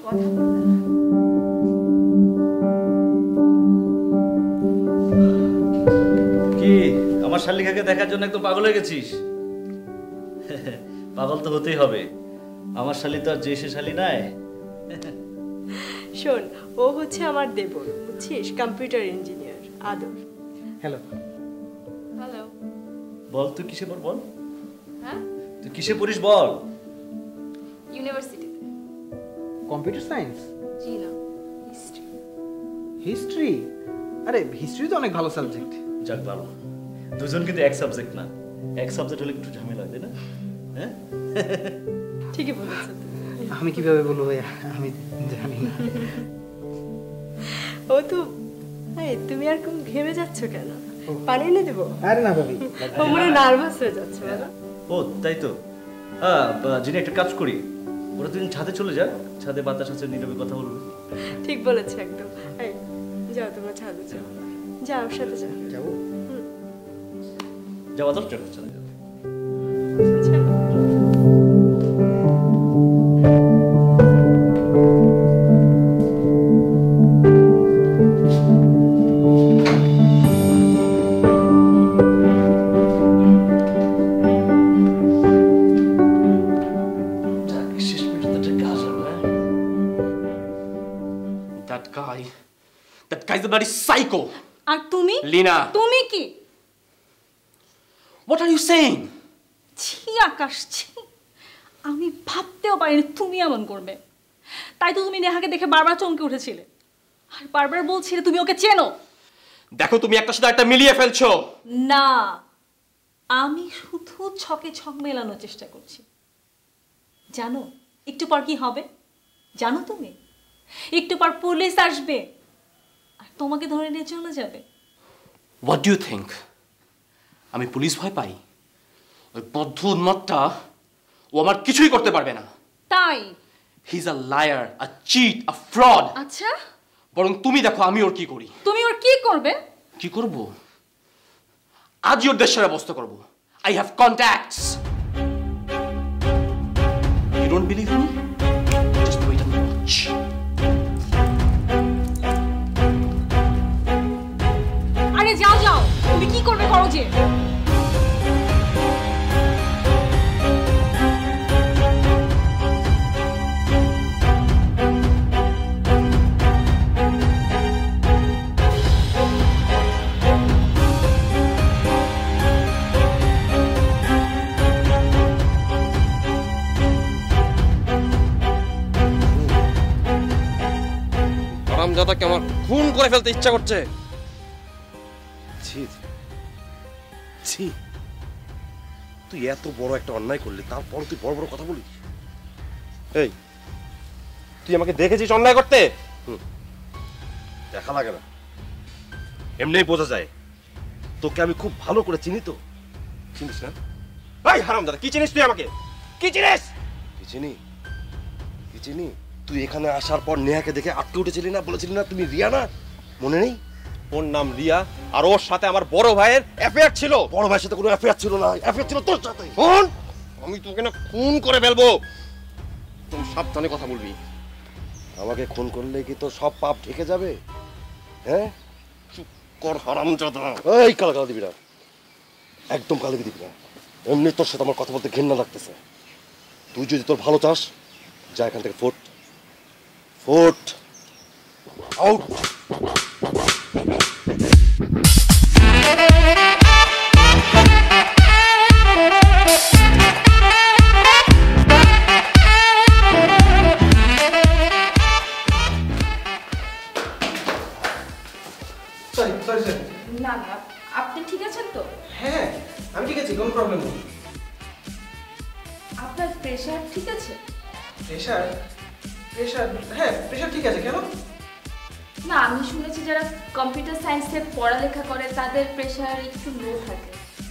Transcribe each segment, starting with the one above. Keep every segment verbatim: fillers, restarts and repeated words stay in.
কথা বলবে না। কি আমার শালিকাকে দেখার জন্য একদম পাগল হয়ে গেছিস? পাগল তো হতেই হবে, আমার শালি তো আর যে সে শালি নাই। শোন, ও হচ্ছে আমার দেবর, বুঝছিস, computer engineer Adar. Hello. Hello. বল তুই কিসে পড় বল। হ্যাঁ, তুই কিসে পড়িস বল। ইউনিভার্সিটিতে। Computer science? জি না, হিস্ট্রি। হিস্ট্রি? আরে হিস্ট্রি তো অনেক ভালো সাবজেক্ট। যাক ভালো, দুজন কিন্তু এক সাবজেক্ট না, এক সাবজেক্ট হলে একটু ঝামেলা হয় তাই না? হ্যাঁ ঠিকই বলেছ। আমি কিভাবে বলবো ভাইয়া, আমি জানি না। ও তো, এই তুমি আর কোন ঘেমে যাচ্ছ কেন? পানি এনে দেবো? আরে না ভাবি, ও মনে নার্ভাস হয়ে যাচ্ছে বলো। ও তাই তো। হ্যাঁ যিনি একটা কাজ করি, ওরা দুদিন ছাদে চলে যাক, ছাদে বাতাস আছে, নীরবে কথা বলবে। ঠিক বলেছে একদম। এই যাও তোমরা ছাদে যাও, যাও ওর সাথে যাও। যাবো? যাওয়া তো চলে চলে যাও। That guy's a bloody psycho. আর তুমি? Lina. তুমি কি? What are you saying? ছি আকাশ, ছি। আমি ভাবতেও পারিনি তুমি এমন করবে। তাই তো তুমি নেহাকে দেখে বারবার চমকে উঠেছিলে আর বারবার বলছিলে তুমি ওকে চেনো। দেখো তুমি একটা সাথে একটা মিলিয়ে ফেলছো। না, আমি শুধু ছকে ছক মেলানোর চেষ্টা করছি। জানো একটু পর কি হবে? জানো তুমি একটু পর পুলিশ আসবে আর তোমাকে ধরে নিয়ে চলে যাবে। What do you think? আমি পুলিশ ভয় পাই? ওই বদ্ধ উন্মাদটা ও আমার কিছুই করতে পারবে না। তাই? He's a liar, a cheat, a fraud. আচ্ছা, বরং তুমি দেখো আমি ওর কি করি। তুমি ওর কি করবে? কি করব? আজ ওর দেশের ব্যবস্থা করব। I have contacts. You don't believe me? Just wait and watch. আরে যাও যাও, তুমি কি করবে করো যে। হারামজাদাকে আমার খুন করে ফেলতে ইচ্ছা করছে। ছি ছি, তুই এত বড় একটা অন্যায় করলি, তারপর তুই বড় বড় কথা বলিস। এই তুই আমাকে দেখেছিস অন্যায় করতে? দেখা লাগে না, এমনিই বোঝা যায়। তোকে আমি খুব ভালো করে চিনি। তো চিনিস না? এই হারামজাদা, কি চিনিস তুই আমাকে? কি চিনিস? কি চিনি? কি চিনি? তুই এখানে আসার পর নেহাকে দেখে আটকে উঠেছিলি না, বলেছিলি না তুমি রিয়া না? মনে নেই? ওর নাম রিয়া আর ওর সাথে আমার বড় ভাইয়ের অ্যাফেয়ার ছিল। বড় ভাইয়ের সাথে কোনো অ্যাফেয়ার ছিল না, অ্যাফেয়ার ছিল তোর সাথে। শোন, আমি তোকে না খুন করে ফেলবো, তুমি সাবধানে কথা বলবি। আমাকে খুন করলে কি তোর সব পাপ ঢেকে যাবে? হ্যাঁ, চুপ কর হারামজাদা। এই কালা কালা দিবি না, একদম কালা দিবি না। এমনি তোর সাথে আমার কথা বলতে ঘৃণা লাগতেছে। তুই যদি তোর ভালো চাস, যা এখান থেকে ফোট ফোট আউট। Sorry sorry sir. না না, আপনি ঠিক আছেন তো? হ্যাঁ আমি ঠিক আছি, কোনো প্রবলেম নেই। আপনার প্রেশার ঠিক আছে? প্রেশার? প্রেশার হ্যাঁ প্রেশার ঠিক আছে। কেন? না, আমি শুনেছি যারা কম্পিউটার সায়েন্সে পড়ালেখা করে তাদের প্রেশার একটু লো থাকে।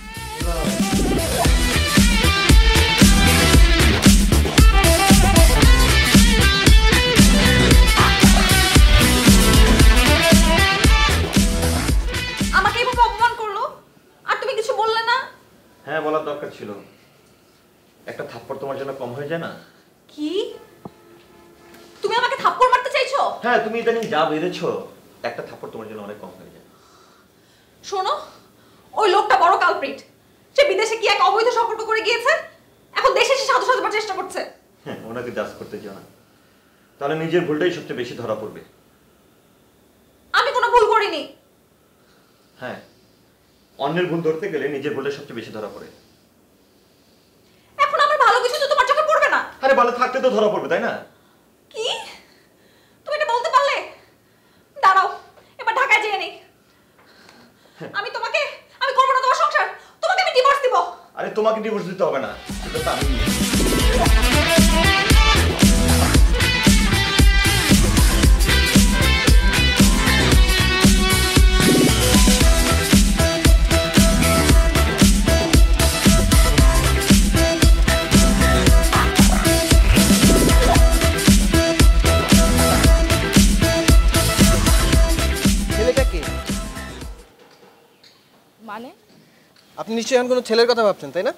আমাকে এভাবে অপমান করলো আর তুমি কিছু বললে না? হ্যাঁ বলার দরকার ছিল, একটা থাপ্পড় তোমার জন্য কম হয়ে যায় না? কি? তুমি আমাকে থাপ্পড় মারতে চাইছো? হ্যাঁ, তুমি ইদানিং যা বেড়েছো, একটা থাপ্পড় তোমার জন্য অনেক কম হয়ে যায়। শোনো, ওই লোকটা বড় কালপ্রিট। সে বিদেশে কি এক অবৈধ সম্পর্ক করে গিয়েছে, এখন দেশে এসে সাধু সাজবার চেষ্টা করছে। হ্যাঁ, ওনাকে জাজ করতে চাও না, তাহলে নিজের ভুলটাই সবচেয়ে বেশি ধরা পড়বে। আমি কোনো ভুল করিনি। হ্যাঁ, অন্যের ভুল ধরতে গেলে নিজের ভুলটা সবচেয়ে বেশি ধরা পড়ে। এখন আমার ভালো কিছু তো তোমার চোখে পড়বে না? আরে ভালো থাকতে তো ধরা পড়বে, তাই না? কি তুমি এটা বলতে পারলে? দাঁড়াও, এবার ঢাকায় যেয়ে নেই। আমি তোমাকে, আমি করবো না তোমার সংসার, তোমাকে আমি ডিভোর্স দিব। আরে তোমাকে ডিভোর্স দিতে হবে না, সেটা তো আমি। মানে আপনি নিশ্চয়ই এখন কোনো ছেলের কথা ভাবছেন, তাই না?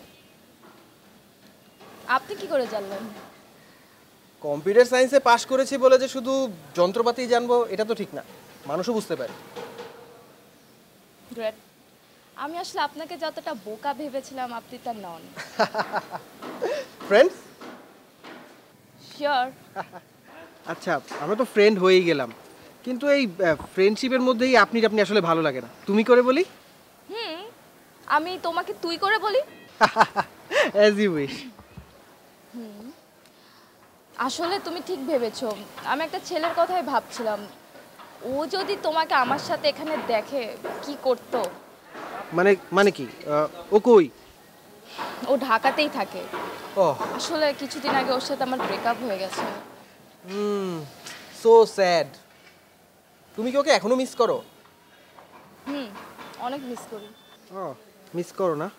আপনি কি করে জানলেন? কম্পিউটার সায়েন্সে পাশ করেছি বলে যে শুধু যন্ত্রপাতি জানবো এটা তো ঠিক না, মানুষও বুঝতে পারে। গ্রেট। আমি আসলে আপনাকে যতটা বোকা ভেবেছিলাম আপনি তা নন। ফ্রেন্ডস? শিওর। আচ্ছা, আমরা তো ফ্রেন্ড হয়েই গেলাম, কিন্তু এই ফ্রেন্ডশিপের মধ্যেই আপনি আপনি আসলে ভালো লাগে না। তুমি করে বলি? হুম, আমি তোমাকে তুই করে বলি। As you wish. হুম, আসলে তুমি ঠিক ভেবেছো। আমি একটা ছেলের কথাই ভাবছিলাম, ও যদি তোমাকে আমার সাথে এখানে দেখে কি করতো। মানে মানে কি? ও কই? ও ঢাকাতেই থাকে। ও, আসলে কিছুদিন আগে ওর সাথে আমার ব্রেকআপ হয়ে গেছে। Hmm, so sad. তুমি কি ওকে এখনো মিস করো? হুম, অনেক মিস করি। ও, মিস করো না?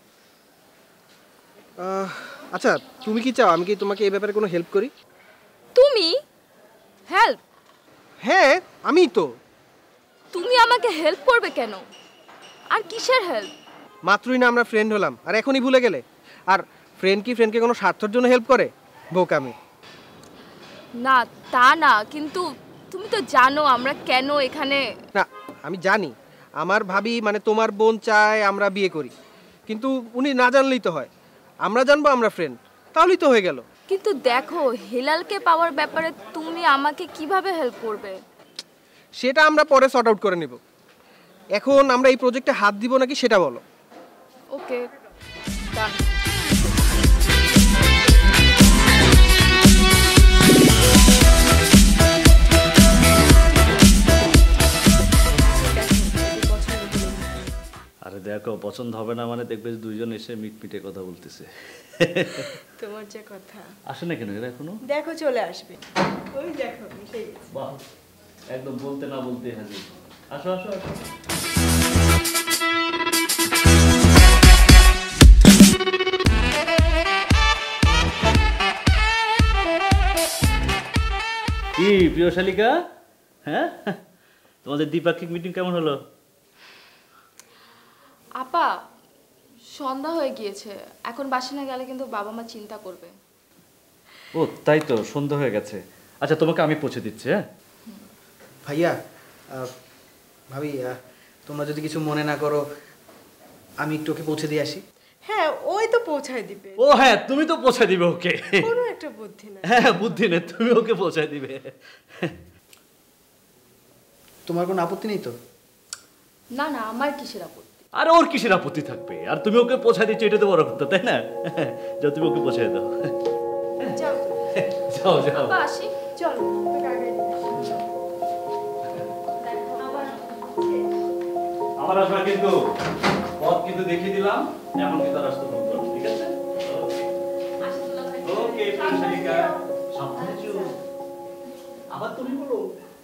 আচ্ছা, তুমি কি চাও আমি কি তোমাকে এই ব্যাপারে কোনো হেল্প করি? তুমি হেল্প? হ্যাঁ, আমি তো। তুমি আমাকে হেল্প করবে কেন? আর কিসের হেল্প? মাত্রই না আমরা ফ্রেন্ড হলাম, আর এখনই ভুলে গেলে? আর ফ্রেন্ড কি ফ্রেন্ডকে কোনো স্বার্থের জন্য হেল্প করে? বোকামি। না তা না, কিন্তু তুমি তো জানো আমরা কেন এখানে। না, আমি জানি আমার ভাবি মানে তোমার বোন চায় আমরা বিয়ে করি, কিন্তু উনি না জানলেই তো হয়। আমরা জানবো আমরা ফ্রেন্ড, তাহলেই তো হয়ে গেল। কিন্তু দেখো, হিলালকে পাওয়ার ব্যাপারে তুমি আমাকে কিভাবে হেল্প করবে? সেটা আমরা পরে সর্ট আউট করে নেব। এখন আমরা এই প্রজেক্টে হাত দিব নাকি সেটা বলো। ওকে, ডান। আরে দেখো, পছন্দ হবে না মানে দেখবে যে দুইজন এসে মিটমিটে কথা বলতেছে। তোমার যে কথা। আসে না কেন এরা এখনো? দেখো চলে আসবে। ওই দেখো এসে গেছে। বাহ, একদম বলতে না বলতে হাজির। আসো আসো আসো। কি প্রিয় শালিকা, হ্যাঁ তোমাদের দ্বিপাক্ষিক মিটিং কেমন হলো? আপা, সন্ধ্যা হয়ে গিয়েছে, এখন বাসে না গেলে কিন্তু বাবা মা চিন্তা করবে। ও তাই তো, সন্ধ্যা হয়ে গেছে। আচ্ছা, তোমাকে আমি পৌঁছে দিচ্ছি। হ্যাঁ ভাইয়া, ভাবি, তোমরা যদি কিছু মনে না করো আমি একটু ওকে পৌঁছে দিয়ে আসি। হ্যাঁ, ওই তো পৌঁছায় দিবে। ও হ্যাঁ, তুমি তো পৌঁছায় দিবে ওকে। কোনো একটা বুদ্ধি না। হ্যাঁ, বুদ্ধি নেই, তুমি ওকে পৌঁছায় দিবে। তোমার কোনো আপত্তি নেই তো? না না, আমার কিসের আপত্তি? আর ওর কিসের আপত্তি থাকবে? আর তুমি ওকে পৌঁছায় দিচ্ছ, এটা তো বড় কথা, তাই না? যাও, তুমি ওকে পৌঁছায় দাও। যাও যাও যাও। আপা আসি। চলো তোকে আগে দিয়ে আসি। আবার আসবা কিন্তু, পথ কিন্তু দেখিয়ে দিলাম, এখন কিন্তু আর আসতে পারবো না, ঠিক আছে? ওকে প্রিয়শালিকা, সাবধানে যেও। আবার তুমি বলো।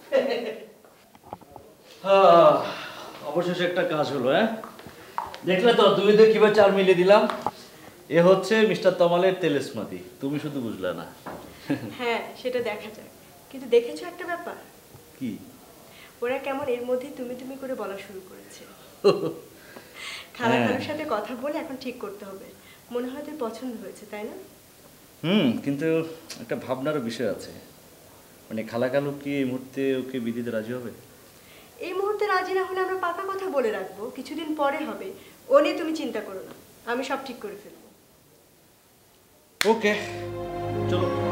হ্যাঁ, অবশেষে একটা কাজ হলো। হ্যাঁ, দেখলে তো তুমি তো কিভাবে চার মিলিয়ে দিলাম। এ হচ্ছে মিস্টার তমালের তেলেসমাতি, তুমি শুধু বুঝলে না। হ্যাঁ, সেটা দেখা যাক। কিন্তু দেখেছো একটা ব্যাপার? কি? ওরা কেমন এর মধ্যে তুমি তুমি করে বলা শুরু করেছে। খালা খালুর সাথে কথা বলে এখন ঠিক করতে হবে। মনে হয় তোর পছন্দ হয়েছে, তাই না? হুম, কিন্তু একটা ভাবনারও বিষয় আছে। মানে খালাকালু কি এই মুহূর্তে ওকে বিয়ে দিতে রাজি হবে? এই মুহূর্তে রাজি না হলে আমরা পাকা কথা বলে রাখবো, কিছুদিন পরে হবে। ও নিয়ে তুমি চিন্তা করো না, আমি সব ঠিক করে ফেলবো। ওকে, চলো।